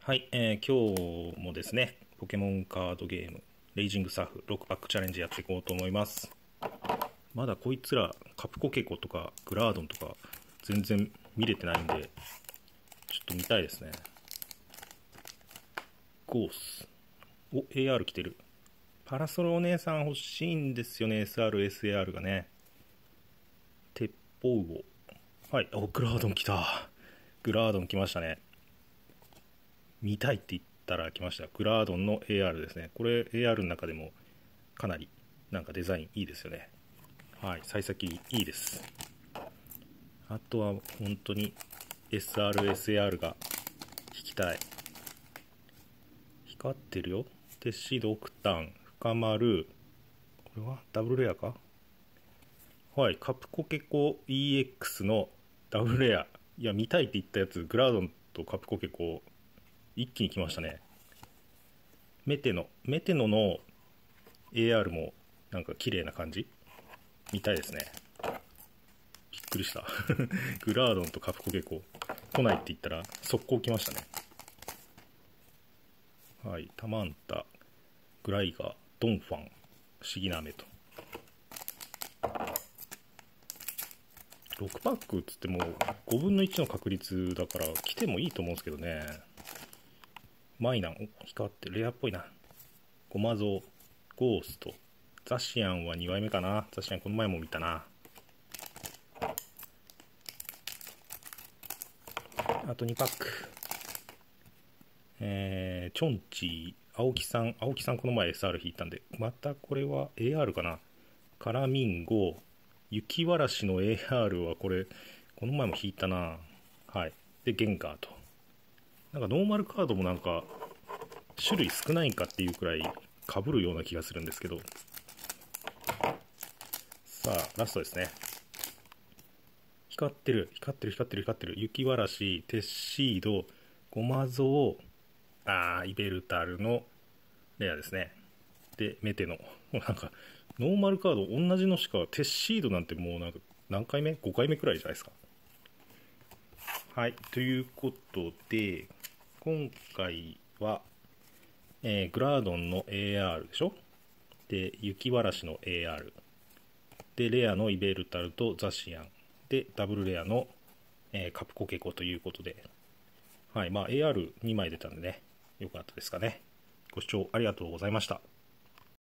はい、今日もですね、ポケモンカードゲーム、レイジングサーフ6パックチャレンジやっていこうと思います。まだこいつら、カプコケコとかグラードンとか全然見れてないんで、ちょっと見たいですね。ゴース。お、AR 来てる。パラソルお姉さん欲しいんですよね、SR、SAR がね。鉄砲魚。はい、お、グラードン来た。グラードン来ましたね。見たいって言ったら来ました。グラードンの AR ですね。これ AR の中でもかなりなんかデザインいいですよね。はい、幸先いいです。あとは本当に SR、SAR が引きたい。光ってるよ。テッシード、オクタン、深丸。これはダブルレアか。はい、カプコケコ EX のダブルレア。いや、見たいって言ったやつ、グラードンとカプコケコ一気に来ましたね。メテノの AR もなんか綺麗な感じ見たいですね。びっくりした。グラードンとカプコゲコ来ないって言ったら速攻来ましたね。はい、タマンタ、グライガー、ドンファン、不思議な雨と。6パックっつっても5分の1の確率だから来てもいいと思うんですけどね。マイナン、光ってレアっぽいな。ゴマゾウ、ゴースト、ザシアンは2枚目かな。ザシアンこの前も見たな。あと2パック。チョンチー、青木さんこの前 SR 引いたんで、またこれは AR かな。カラミンゴ、雪わらしの AR はこれ、この前も引いたな。はい。で、ゲンガーと。なんかノーマルカードもなんか、種類少ないんかっていうくらい被るような気がするんですけど。さあ、ラストですね。光ってる。雪わらし、テッシード、ゴマゾウ、イベルタルのレアですね。で、メテノ。なんか、ノーマルカード同じのしか、テッシードなんてもうなんか、何回目 ?5 回目くらいじゃないですか。はい。ということで、今回は、グラードンの AR でしょ。で、雪わらしの AR。で、レアのイベルタルとザシアン。で、ダブルレアの、カプコケコということで。はい。まあ、AR2 枚出たんでね、よかったですかね。ご視聴ありがとうございました。